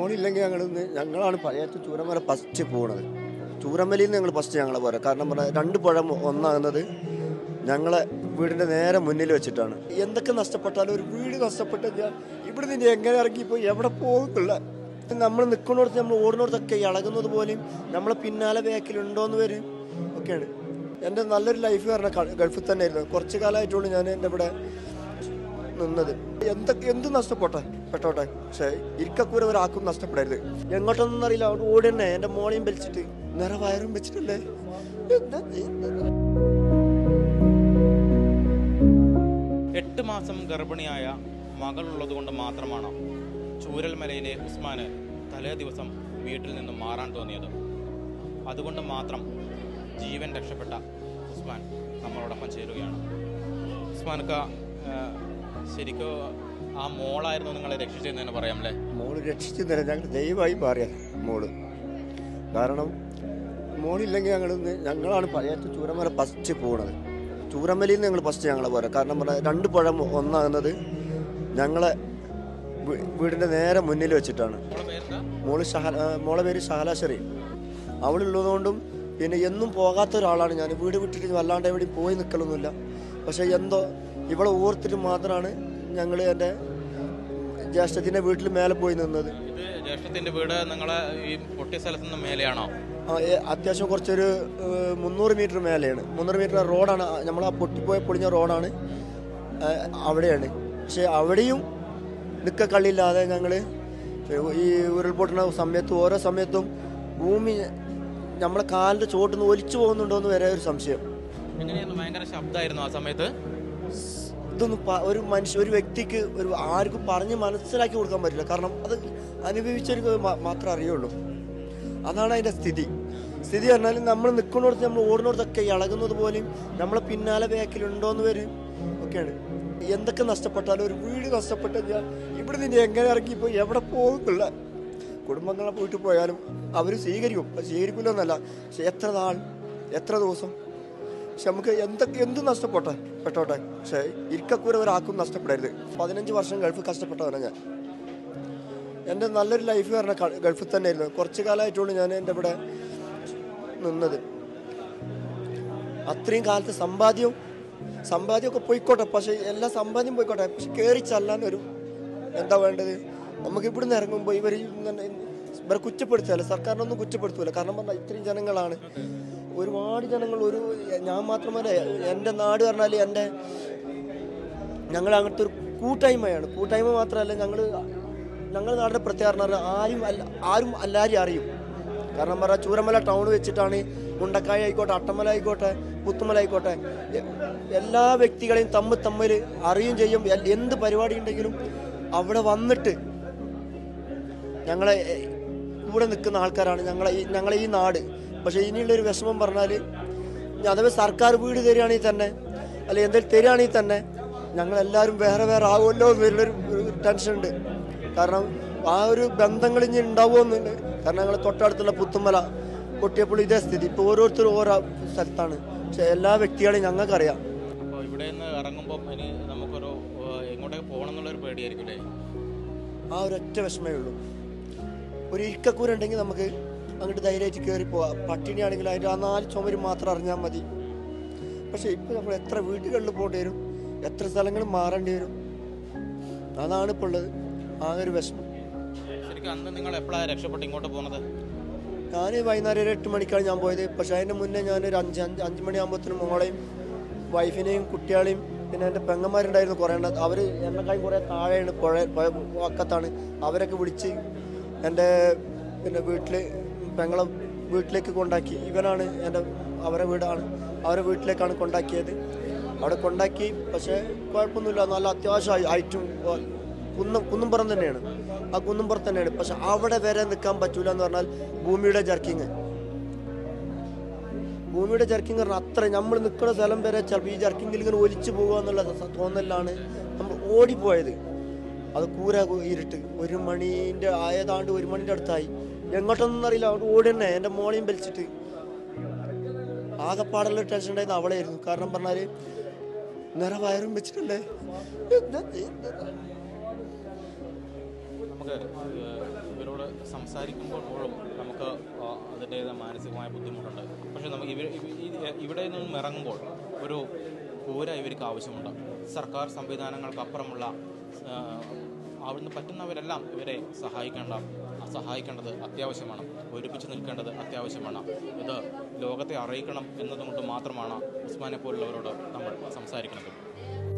മോളില്ലെങ്കിൽ ഞങ്ങളാണ് പഴയത്ത് ചൂരമല ഫസ്റ്റ് പോകുന്നത്. ചൂരമലയിൽ നിന്ന് ഞങ്ങൾ ഫസ്റ്റ് ഞങ്ങളെ പോരാ. കാരണം പറഞ്ഞാൽ രണ്ട് പുഴ ഒന്നാകുന്നത് ഞങ്ങളെ വീടിൻ്റെ നേരെ മുന്നിൽ വെച്ചിട്ടാണ്. എന്തൊക്കെ നഷ്ടപ്പെട്ടാലും ഒരു വീട് നഷ്ടപ്പെട്ട ഇവിടെ നിന്ന് എങ്ങനെ ഇറങ്ങിപ്പോയി എവിടെ പോകുന്നില്ല. നമ്മൾ നിൽക്കുന്നിടത്ത് നമ്മൾ ഓടുന്നിടത്തൊക്കെ ഇളകുന്നത് പോലെയും നമ്മളെ പിന്നാലെ ബാക്കിലുണ്ടോയെന്ന് വരും ഒക്കെയാണ്. എൻ്റെ നല്ലൊരു ലൈഫ് പറഞ്ഞാൽ ഗൾഫിൽ തന്നെ ആയിരുന്നു. കുറച്ച് കാലമായിട്ടുള്ളൂ ഞാൻ എൻ്റെ ഇവിടെ നിന്നത്. എന്ത് നഷ്ടപ്പെട്ടോട്ടെ, പക്ഷേ ഇരിക്കൂര ഒരാൾക്കും നഷ്ടപ്പെടരുത്. എങ്ങോട്ടൊന്നും അറിയില്ല, അവിടെ ഓടി തന്നെ എൻ്റെ മോളെയും വലിച്ചിട്ട് നിറ വയറും വെച്ചിട്ടല്ലേ. എന്താ 8 മാസം ഗർഭിണിയായ മകളുള്ളത് കൊണ്ട് മാത്രമാണ് ചൂരൽമലയിലെ ഉസ്മാന് തലേ ദിവസം വീട്ടിൽ നിന്നും മാറാൻ തോന്നിയത്. അതുകൊണ്ട് മാത്രം ജീവൻ രക്ഷപ്പെട്ട ഉസ്മാൻ നമ്മളോടൊപ്പം ചേരുകയാണ്. ഉസ്മാൻക്ക, ശരിക്കും ആ മോളായിരുന്നു നിങ്ങളെ രക്ഷിച്ചതെന്ന് പറയാം അല്ലേ? മോള് രക്ഷിച്ചെന്നില്ല, ഞങ്ങൾ ദൈവമായി മാറിയ മോള്. കാരണം മോളില്ലെങ്കിൽ ഞങ്ങളാണ് പഴയത്ത് ചൂരമല ഫസ്റ്റ് പോകുന്നത്. ചൂരമലയിൽ നിന്ന് ഞങ്ങൾ ഫസ്റ്റ് ഞങ്ങളെ പോരാ. കാരണം പറഞ്ഞാൽ രണ്ട് പുഴ ഒന്നാകുന്നത് ഞങ്ങളെ വീടിൻ്റെ നേരെ മുന്നിൽ വെച്ചിട്ടാണ്. മോളെ പേര് ഷഹലാശ്വരി. അവളുള്ളതുകൊണ്ടും പിന്നെ എന്നും പോകാത്ത ഒരാളാണ് ഞാൻ. വീട് വിട്ടിട്ട് വല്ലാണ്ട് എവിടെയും പോയി നിൽക്കലൊന്നുമില്ല. പക്ഷേ എന്തോ ഇവളെ ഓർത്തിട്ട് മാത്രമാണ് ഞങ്ങൾ എൻ്റെ ജ്യേഷ്ഠത്തിൻ്റെ വീട്ടിൽ മേലെ പോയി നിന്നത്. ജ്യേഷ്ഠത്തിൻ്റെ വീട് നിങ്ങളെ ഈ പൊട്ടിയ സ്ഥലത്ത് നിന്ന് മേലെയാണോ? അത്യാവശ്യം കുറച്ചൊരു 300 മീറ്റർ മേലെയാണ്. 300 മീറ്റർ റോഡാണ്, നമ്മൾ ആ പൊളിഞ്ഞ റോഡാണ് അവിടെയാണ്. പക്ഷേ അവിടെയും നിൽക്കക്കള്ളില്ലാതെ ഞങ്ങൾ ഈ ഉരുൾപൊട്ടുന്ന സമയത്തും ഓരോ സമയത്തും ഭൂമി നമ്മളെ കാലിൻ്റെ ചോട്ടിൽ നിന്ന് ഒലിച്ചു പോകുന്നുണ്ടോ എന്ന് വരെ ഒരു സംശയം. ഭയങ്കര ശബ്ദമായിരുന്നു ആ സമയത്ത്. ഇതൊന്നും ഒരു വ്യക്തിക്ക് ആർക്കും പറഞ്ഞ് മനസ്സിലാക്കി കൊടുക്കാൻ പറ്റില്ല. കാരണം അത് അനുഭവിച്ചവർക്ക് മാത്രമേ അറിയുള്ളൂ. അതാണ് അതിൻ്റെ സ്ഥിതി പറഞ്ഞാൽ നമ്മൾ നിൽക്കുന്നിടത്ത് നമ്മൾ ഓടുന്നിടത്തൊക്കെ ഇളകുന്നത് പോലെയും നമ്മളെ പിന്നാലെ ബാക്കിലുണ്ടോയെന്ന് വരും ഒക്കെയാണ്. എന്തൊക്കെ നഷ്ടപ്പെട്ടാലും ഒരു വീട് നഷ്ടപ്പെട്ട ഇവിടെ നിന്ന് എങ്ങനെ ഇറങ്ങിപ്പോയി എവിടെ പോകുന്നില്ല. കുടുംബങ്ങളെ വീട്ടിൽ പോയാലും അവർ സ്വീകരിക്കില്ല എന്നല്ല, പക്ഷെ എത്ര നാൾ എത്ര ദിവസം. പക്ഷെ നമുക്ക് എന്ത് നഷ്ടപ്പെട്ടോട്ടെ, പക്ഷേ ഇരിക്കൂര ഒരാൾക്കും നഷ്ടപ്പെടരുത്. 15 വർഷം ഗൾഫ് കഷ്ടപ്പെട്ടവനാണ് ഞാൻ. എൻ്റെ നല്ലൊരു ലൈഫ് പറഞ്ഞാൽ ഗൾഫിൽ തന്നെ ആയിരുന്നു. കുറച്ച് കാലമായിട്ടുള്ളൂ ഞാൻ എൻ്റെ ഇവിടെ നിന്നത്. അത്രയും കാലത്ത് സമ്പാദ്യമൊക്കെ പോയിക്കോട്ടെ, പക്ഷേ എല്ലാ സമ്പാദ്യം പോയിക്കോട്ടെ, പക്ഷെ കയറി ചെല്ലാൻ ഒരു എന്താ വേണ്ടത്. നമുക്ക് ഇവിടുന്ന് ഇറങ്ങുമ്പോൾ ഇവരെ കുറ്റപ്പെടുത്തുകയല്ല, സർക്കാരിനൊന്നും കുറ്റപ്പെടുത്തൂല. കാരണം പറഞ്ഞാൽ ഇത്രയും ജനങ്ങളാണ്, ഒരുപാട് ജനങ്ങൾ. ഞാൻ മാത്രമല്ല, എൻ്റെ നാട് പറഞ്ഞാൽ ഞങ്ങൾ അങ്ങനത്തെ ഒരു കൂട്ടായ്മ മാത്രമല്ല. ഞങ്ങളുടെ നാടിൻ്റെ പ്രത്യേകത പറഞ്ഞാൽ ആരും എല്ലാവരും അറിയും. കാരണം പറഞ്ഞാൽ ചൂരമല ടൗൺ വെച്ചിട്ടാണ് മുണ്ടക്കായ ആയിക്കോട്ടെ, അട്ടമല ആയിക്കോട്ടെ, പുത്തുമല ആയിക്കോട്ടെ, എല്ലാ വ്യക്തികളെയും തമ്മിൽ അറിയുകയും ചെയ്യും. എന്ത് പരിപാടി ഉണ്ടെങ്കിലും അവിടെ വന്നിട്ട് ഞങ്ങളെ കൂടെ നിൽക്കുന്ന ആൾക്കാരാണ് ഞങ്ങളെ ഈ നാട്. പക്ഷേ ഇനിയുള്ളൊരു വിഷമം പറഞ്ഞാൽ, അഥവാ സർക്കാർ വീട് തരികയാണെങ്കിൽ തന്നെ, അല്ലെങ്കിൽ എന്തെങ്കിലും തരികയാണെങ്കിൽ തന്നെ ഞങ്ങളെല്ലാവരും വേറെ ആകുമല്ലോ എന്നുള്ളൊരു ടെൻഷൻ ഉണ്ട്. കാരണം ആ ഒരു ബന്ധങ്ങൾ ഇനി ഉണ്ടാവുമെന്നുണ്ട്. കാരണം ഞങ്ങൾ തൊട്ടടുത്തുള്ള പുത്തുമല, കൊട്ടിയപ്പുള്ളി ഇതേ സ്ഥിതി. ഇപ്പോൾ ഓരോരുത്തരും ഓരോ സ്ഥലത്താണ്, പക്ഷെ എല്ലാ വ്യക്തികളെയും ഞങ്ങൾക്കറിയാം. അപ്പോൾ ഇവിടെ നിന്ന് ഇറങ്ങുമ്പോൾ ഇനി നമുക്കൊരു എങ്ങോട്ടേക്ക് പോകണം എന്നുള്ളൊരു പേടിയായിരിക്കില്ലേ? ആ ഒരൊറ്റ വിഷമേ ഉള്ളൂ. ഒരു ഇരിക്കൂരുണ്ടെങ്കിൽ നമുക്ക് അങ്ങോട്ട് ധൈര്യമായിട്ട് കയറി പോവാം. പട്ടിണിയാണെങ്കിൽ അതിൻ്റെ ആ 4 ചുമര് മാത്രം അറിഞ്ഞാൽ മതി. പക്ഷേ ഇപ്പോൾ നമ്മൾ എത്ര വീടുകളിൽ പോകേണ്ടി വരും, എത്ര സ്ഥലങ്ങൾ മാറേണ്ടി വരും. അതാണ് ഇപ്പോൾ ഉള്ളത് ആകെ ഒരു വിഷമം. ശരിക്കും അന്ന് നിങ്ങൾ എപ്പോഴാണ് രക്ഷപ്പെട്ട് ഇങ്ങോട്ട് പോകുന്നത്? ഞാൻ വൈകുന്നേരം ഒരു 8 മണിക്കാണ് ഞാൻ പോയത്. പക്ഷേ അതിൻ്റെ മുന്നേ ഞാനൊരു 5 മണിയാകുമ്പോഴത്തേനും മോളെയും വൈഫിനെയും കുട്ടികളെയും പിന്നെ എൻ്റെ പെങ്ങന്മാരുണ്ടായിരുന്നു കുറേ എണ്ണം. അവർ എന്നെക്കാളും കുറേ താഴെയാണ്, പുഴ വക്കത്താണ്. അവരൊക്കെ വിളിച്ച് എൻ്റെ പിന്നെ പെങ്ങളെ വീട്ടിലേക്ക് കൊണ്ടാക്കി. ഇവനാണ് അവരെ വീടാണ്, അവരെ വീട്ടിലേക്കാണ് കൊണ്ടാക്കിയത്. അവിടെ കൊണ്ടാക്കി. പക്ഷേ കുഴപ്പമൊന്നുമില്ല, നല്ല അത്യാവശ്യം ഹൈറ്റും കുന്നുംപുറം തന്നെയാണ്. ആ കുന്നുംപുറത്ത് തന്നെയാണ്. പക്ഷെ അവിടെ വരെ നിൽക്കാൻ പറ്റൂല എന്ന് പറഞ്ഞാൽ ഭൂമിയുടെ ജർക്കിങ് പറഞ്ഞാൽ അത്ര നമ്മൾ നിൽക്കുന്ന സ്ഥലം വരെ ചിലപ്പോൾ ഈ ജർക്കിങ്ങിൽ ഇങ്ങനെ ഒലിച്ചു പോകുക എന്നുള്ള തോന്നലാണ് നമ്മൾ ഓടിപ്പോയത്. അത് കൂര ഇരുട്ട് 1 മണീൻ്റെ ആയതാണ്ട് 1 മണിൻ്റെ അടുത്തായി. എങ്ങോട്ടൊന്നും അറിയില്ല, അവിടെ ഓടി തന്നെ എൻ്റെ മോളെയും വലിച്ചിട്ട്. ആകെപ്പാടുള്ള ടെൻഷൻ ഉണ്ടായിരുന്നു അവളായിരുന്നു. കാരണം പറഞ്ഞാൽ നിറ വയറും വെച്ചിട്ടല്ലേ. നമുക്ക് ഇവരോട് സംസാരിക്കുമ്പോൾ പോലും നമുക്ക് അതിൻ്റേതായ മാനസികമായ ബുദ്ധിമുട്ടുണ്ട്. പക്ഷേ നമുക്ക് ഇവിടെ നിന്നും ഇറങ്ങുമ്പോൾ ഒരു കൂര ഇവർക്ക് ആവശ്യമുണ്ട്. സർക്കാർ സംവിധാനങ്ങൾക്കപ്പുറമുള്ള അവിടുന്ന് പറ്റുന്നവരെല്ലാം ഇവരെ സഹായിക്കേണ്ടത് അത്യാവശ്യമാണ്. ഒരുമിച്ച് നിൽക്കേണ്ടത് അത്യാവശ്യമാണ്. ഇത് ലോകത്തെ അറിയിക്കണം എന്നതുകൊണ്ട് മാത്രമാണ് ഉസ്മാനെ പോലുള്ളവരോട് നമ്മൾ സംസാരിക്കുന്നത്.